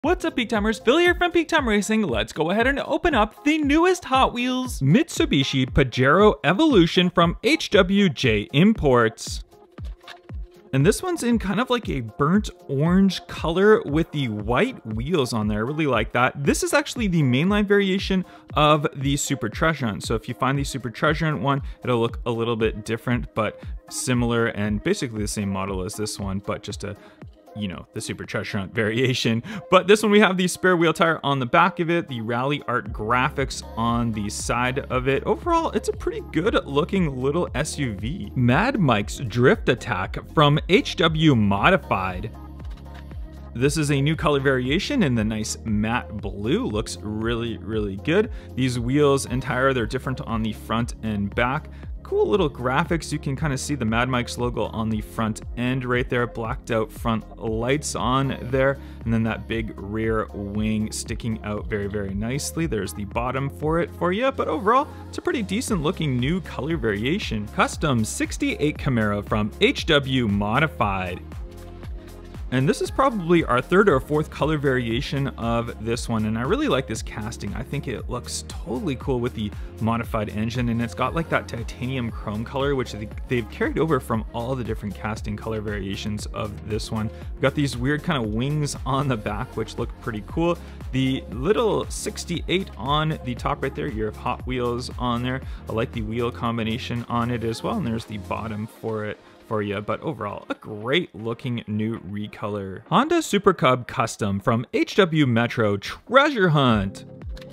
What's up, Peak Timers? Phil here from Peak Time Racing. Let's go ahead and open up the newest Hot Wheels Mitsubishi Pajero Evolution from HWJ Imports. And this one's in kind of like a burnt orange color with the white wheels on there. I really like that. This is actually the mainline variation of the Super Treasure Hunt. So if you find the Super Treasure Hunt one, it'll look a little bit different, but similar and basically the same model as this one, but just a the Super Treasure Hunt variation. But this one, we have the spare wheel tire on the back of it, the Rally Art graphics on the side of it. Overall, it's a pretty good looking little SUV. Mad Mike's Drift Attack from HW Modified. This is a new color variation in the nice matte blue. Looks really, really good. These wheels and tire, they're different on the front and back. Cool little graphics. You can kind of see the Mad Mike's logo on the front end right there, blacked out front lights on there, and then that big rear wing sticking out very, very nicely. There's the bottom for it for you, but overall, it's a pretty decent looking new color variation. Custom 68 Camaro from HW Modified. And this is probably our third or fourth color variation of this one. And I really like this casting. I think it looks totally cool with the modified engine, and it's got like that titanium chrome color, which they've carried over from all the different casting color variations of this one. We've got these weird kind of wings on the back, which look pretty cool. The little 68 on the top right there, you have Hot Wheels on there. I like the wheel combination on it as well. And there's the bottom for it for you, but overall a great looking new recolor. Honda Super Cub Custom from HW Metro Treasure Hunt.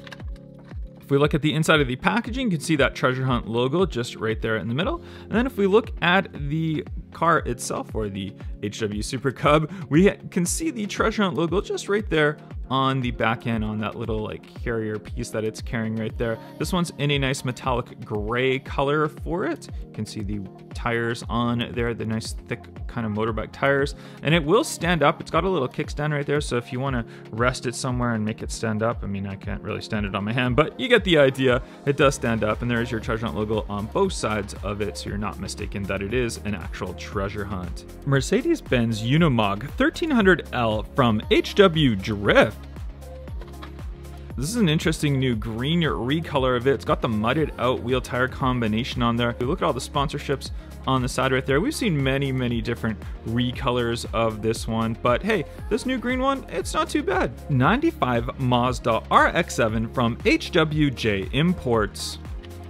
If we look at the inside of the packaging, you can see that Treasure Hunt logo just right there in the middle. And then if we look at the car itself, or the HW Super Cub, we can see the Treasure Hunt logo just right there on the back end, on that little like carrier piece that it's carrying right there. This one's in a nice metallic gray color for it. You can see the tires on there, the nice thick kind of motorbike tires, and it will stand up. It's got a little kickstand right there, so if you want to rest it somewhere and make it stand up, I mean, I can't really stand it on my hand, but you get the idea. It does stand up, and there's your Treasure Hunt logo on both sides of it, so you're not mistaken that it is an actual treasure hunt. Mercedes-Benz Unimog 1300L from HW Drift. This is an interesting new green recolor of it. It's got the mudded out wheel tire combination on there. If you look at all the sponsorships on the side right there, we've seen many, many different recolors of this one, but hey, this new green one, it's not too bad. 95 Mazda RX-7 from HWJ Imports.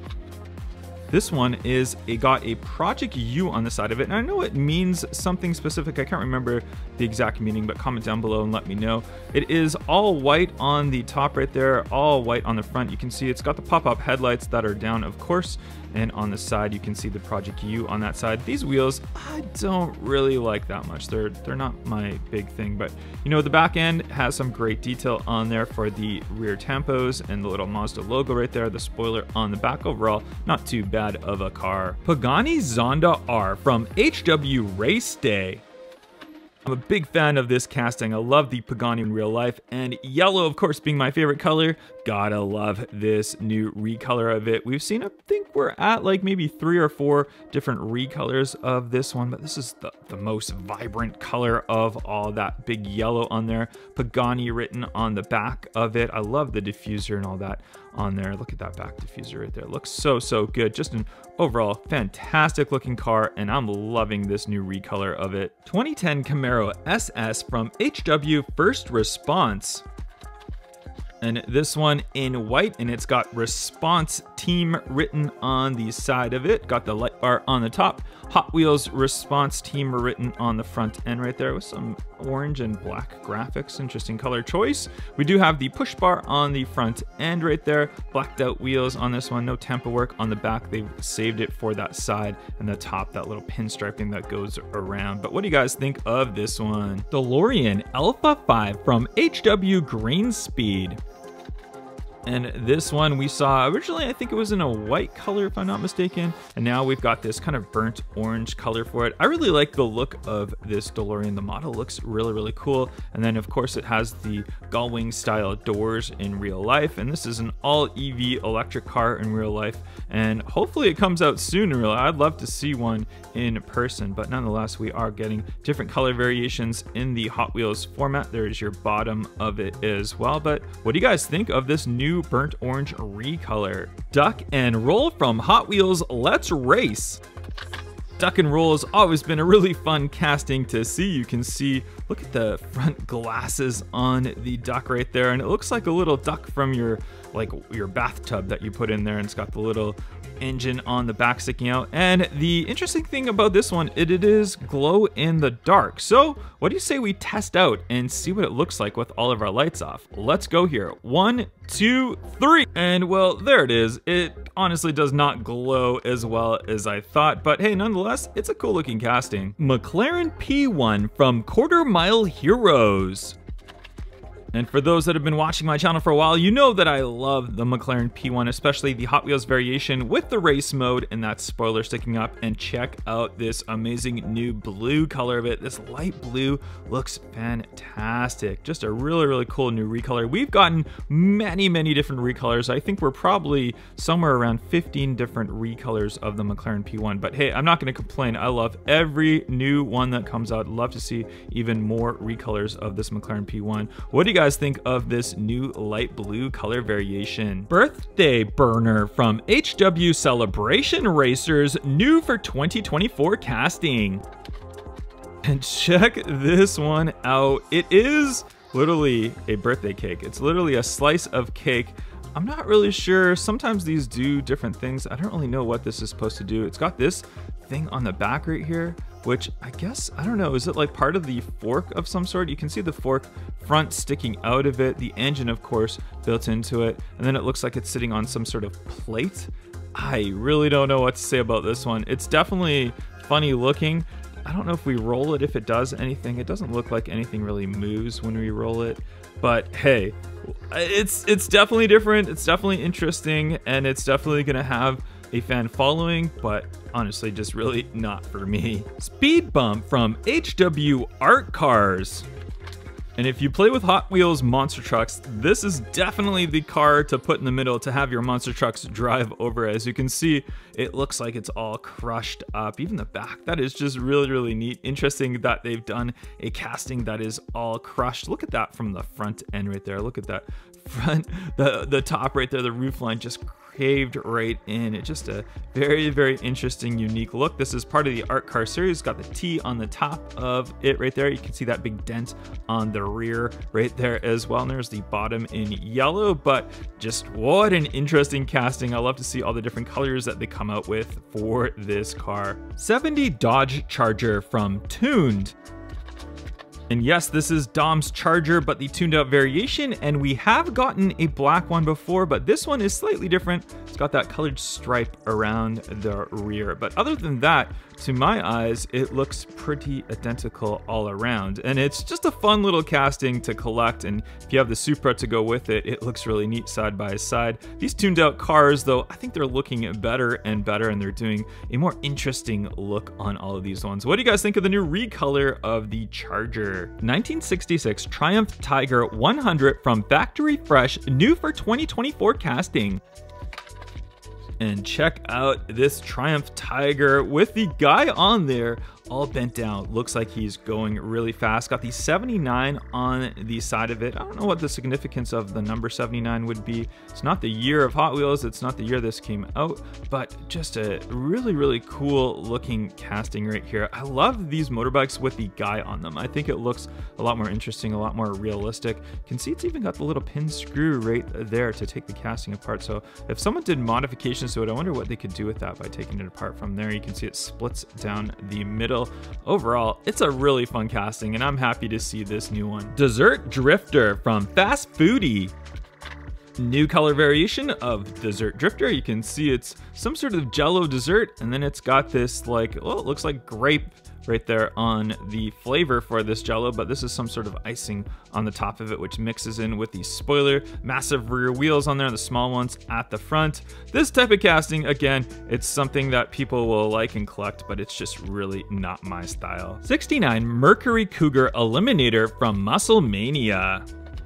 This one is got a Project U on the side of it, and I know it means something specific. I can't remember the exact meaning, but comment down below and let me know. It is all white on the top right there, all white on the front. You can see it's got the pop-up headlights that are down, of course, and on the side you can see the Project U on that side. These wheels, I don't really like that much. They're not my big thing, but the back end has some great detail on there for the rear tampos and the little Mazda logo right there, the spoiler on the back. Overall, not too bad of a car. Pagani Zonda R from HW Race Day. I'm a big fan of this casting. I love the Pagani in real life, and yellow, of course, being my favorite color. Gotta love this new recolor of it. We've seen, I think we're at like maybe 3 or 4 different recolors of this one, but this is the most vibrant color of all. That big yellow on there, Pagani written on the back of it. I love the diffuser and all that on there. Look at that back diffuser right there. It looks so, so good. Just an overall fantastic looking car, and I'm loving this new recolor of it. 2010 Camaro SS from HW First Response. And this one in white, and it's got Response Team written on the side of it. Got the light bar on the top. Hot Wheels Response Team written on the front end right there with some orange and black graphics. Interesting color choice. We do have the push bar on the front end right there. Blacked out wheels on this one. No tamper work on the back. They've saved it for that side, and the top, that little pinstriping that goes around. But what do you guys think of this one? DeLorean Alpha 5 from HW Greenspeed. And this one we saw originally, I think it was in a white color if I'm not mistaken, and now we've got this kind of burnt orange color for it. I really like the look of this DeLorean. The model looks really, really cool. And then of course it has the gull-wing style doors in real life, and this is an all EV electric car in real life, and hopefully it comes out soon in real life. I'd love to see one in person, but nonetheless we are getting different color variations in the Hot Wheels format. There's your bottom of it as well. But what do you guys think of this new burnt orange recolor? Duck and Roll from Hot Wheels Let's Race. Duck and Roll has always been a really fun casting to see. You can see, look at the front glasses on the duck right there, and it looks like a little duck from your bathtub that you put in there, and it's got the little engine on the back sticking out. And the interesting thing about this one, it is glow in the dark. So what do you say we test out and see what it looks like with all of our lights off? Let's go here. 1, 2, 3. And well, there it is. It honestly does not glow as well as I thought, but hey, nonetheless, it's a cool looking casting. McLaren P1 from Quarter Mile Heroes. And for those that have been watching my channel for a while, you know that I love the McLaren P1, especially the Hot Wheels variation with the race mode and that spoiler sticking up. And check out this amazing new blue color of it. This light blue looks fantastic. Just a really, really cool new recolor. We've gotten many, many different recolors. I think we're probably somewhere around 15 different recolors of the McLaren P1. But hey, I'm not going to complain. I love every new one that comes out. Love to see even more recolors of this McLaren P1. What do you guys think of this new light blue color variation? Birthday Burner from HW Celebration Racers, new for 2024 casting. And check this one out. It is literally a birthday cake. It's literally a slice of cake. I'm not really sure. Sometimes these do different things. I don't really know what this is supposed to do. It's got this thing on the back right here, which I guess, I don't know, is it like part of the fork of some sort? You can see the fork front sticking out of it, the engine of course built into it, and then it looks like it's sitting on some sort of plate. I really don't know what to say about this one. It's definitely funny looking. I don't know if we roll it, if it does anything. It doesn't look like anything really moves when we roll it, but hey, it's definitely different, it's definitely interesting, and it's definitely gonna have a fan following, but honestly just really not for me. Speed Bump from HW Art Cars. And if you play with Hot Wheels monster trucks, this is definitely the car to put in the middle to have your monster trucks drive over. As you can see, it looks like it's all crushed up. Even the back, that is just really, really neat. Interesting that they've done a casting that is all crushed. Look at that from the front end right there. Look at that front, the top right there, the roof line just caved right in. It's just a very, very interesting, unique look. This is part of the Art Car series. It's got the T on the top of it right there. You can see that big dent on the rear right there as well. And there's the bottom in yellow, but just what an interesting casting. I love to see all the different colors that they come out with for this car. 70 Dodge Charger from Tuned. And yes, this is Dom's Charger, but the tuned out variation, and we have gotten a black one before, but this one is slightly different. It's got that colored stripe around the rear. But other than that, to my eyes, it looks pretty identical all around. And it's just a fun little casting to collect, and if you have the Supra to go with it, it looks really neat side by side. These tuned out cars, though, I think they're looking better and better, and they're doing a more interesting look on all of these ones. What do you guys think of the new recolor of the Charger? 1966 Triumph Tiger 100 from Factory Fresh, new for 2024 casting. And check out this Triumph Tiger with the guy on there all bent down. Looks like he's going really fast. Got the 79 on the side of it. I don't know what the significance of the number 79 would be. It's not the year of Hot Wheels. It's not the year this came out, but just a really, really cool looking casting right here. I love these motorbikes with the guy on them. I think it looks a lot more interesting, a lot more realistic. You can see it's even got the little pin screw right there to take the casting apart. So if someone did modifications to it, I wonder what they could do with that by taking it apart from there. You can see it splits down the middle. Overall, it's a really fun casting, and I'm happy to see this new one. Dessert Drifter from Fast Foodie. New color variation of Dessert Drifter. You can see it's some sort of jello dessert, and then it's got this like, well, it looks like grape right there on the flavor for this Jello, but this is some sort of icing on the top of it, which mixes in with the spoiler. Massive rear wheels on there, the small ones at the front. This type of casting, again, it's something that people will like and collect, but it's just really not my style. 69 Mercury Cougar Eliminator from Muscle Mania.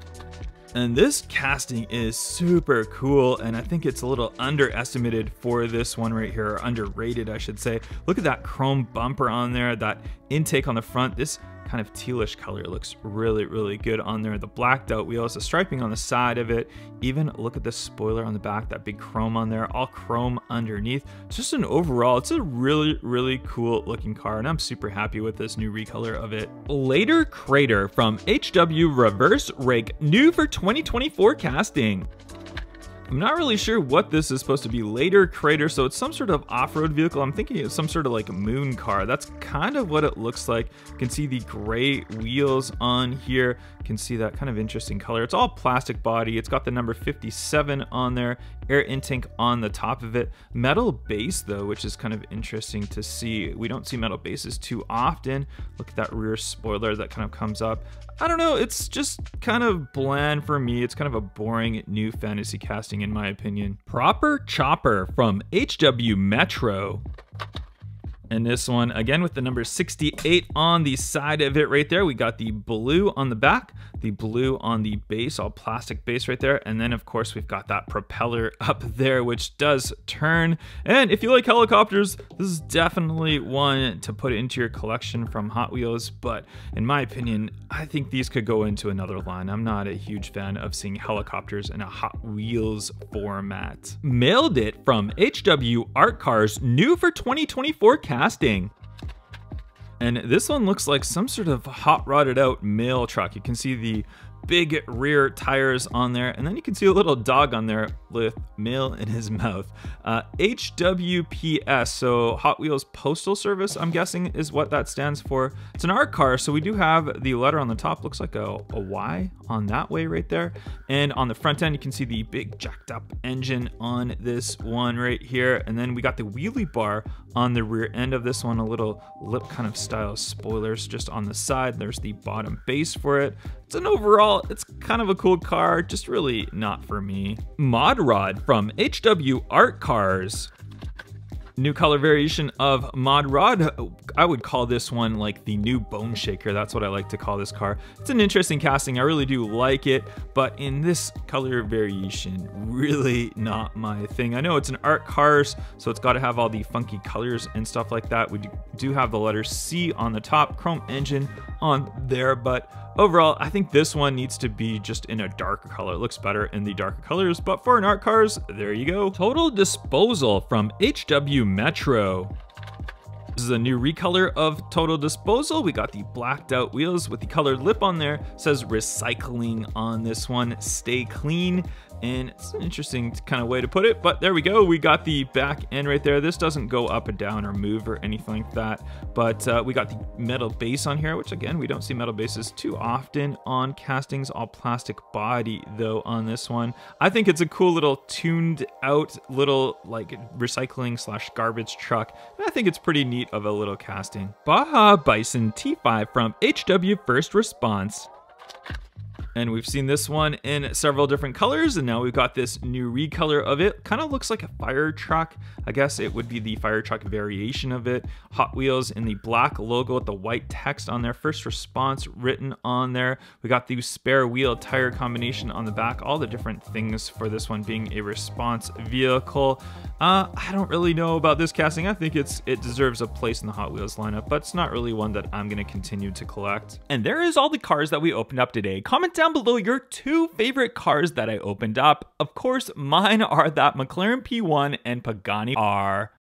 And this casting is super cool, and I think it's a little underestimated for this one right here, or underrated, I should say. Look at that chrome bumper on there, that intake on the front. This kind of tealish color looks really, really good on there. The blacked out wheels, the striping on the side of it. Even look at the spoiler on the back, that big chrome on there, all chrome underneath. Just an overall, it's a really, really cool looking car, and I'm super happy with this new recolor of it. Later Crater from HW Reverse Rake, new for 2024 casting. I'm not really sure what this is supposed to be. Later Crater, so it's some sort of off-road vehicle. I'm thinking it's some sort of like moon car. That's kind of what it looks like. You can see the gray wheels on here. You can see that kind of interesting color. It's all plastic body. It's got the number 57 on there. Air intake on the top of it. Metal base though, which is kind of interesting to see. We don't see metal bases too often. Look at that rear spoiler that kind of comes up. I don't know, it's just kind of bland for me. It's kind of a boring new fantasy casting in my opinion. Proper Chopper from HW Metro. And this one, again, with the number 68 on the side of it right there. We got the blue on the back, the blue on the base, all plastic base right there. And then, of course, we've got that propeller up there, which does turn. And if you like helicopters, this is definitely one to put into your collection from Hot Wheels. But in my opinion, I think these could go into another line. I'm not a huge fan of seeing helicopters in a Hot Wheels format. Mailed It from HW Art Cars, new for 2024 casting. And this one looks like some sort of hot rodded out mail truck. You can see the big rear tires on there, and then you can see a little dog on there with mail in his mouth. HWPS, so Hot Wheels Postal Service, I'm guessing is what that stands for. It's an art car, so we do have the letter on the top, looks like a Y on that way right there. And on the front end, you can see the big jacked up engine on this one right here. And then we got the wheelie bar on the rear end of this one, a little lip kind of style spoilers just on the side. There's the bottom base for it. It's an overall, it's kind of a cool car, just really not for me. Mod Rod from HW Art Cars. New color variation of Mod Rod. I would call this one like the new Bone Shaker. That's what I like to call this car. It's an interesting casting. I really do like it, but in this color variation, really not my thing. I know it's an Art Cars, so it's got to have all the funky colors and stuff like that. We do have the letter C on the top, chrome engine on there, but overall, I think this one needs to be just in a darker color. It looks better in the darker colors, but for an Art Cars, there you go. Total Disposal from HW Metro. This is a new recolor of Total Disposal. We got the blacked out wheels with the colored lip on there. It says recycling on this one, stay clean. And it's an interesting kind of way to put it, but there we go. We got the back end right there. This doesn't go up and down or move or anything like that, but we got the metal base on here, which again, we don't see metal bases too often on castings. All plastic body though on this one. I think it's a cool little tuned out little like recycling slash garbage truck. And I think it's pretty neat of a little casting. Baja Bison T5 from HW First Response. And we've seen this one in several different colors, and now we've got this new recolor of it. Kind of looks like a fire truck. I guess it would be the fire truck variation of it. Hot Wheels in the black logo with the white text on there. First Response written on there. We got the spare wheel tire combination on the back. All the different things for this one being a response vehicle. I don't really know about this casting. I think it deserves a place in the Hot Wheels lineup, but it's not really one that I'm going to continue to collect. And there is all the cars that we opened up today. Comment down below your 2 favorite cars that I opened up. Of course, mine are that McLaren P1 and Pagani R.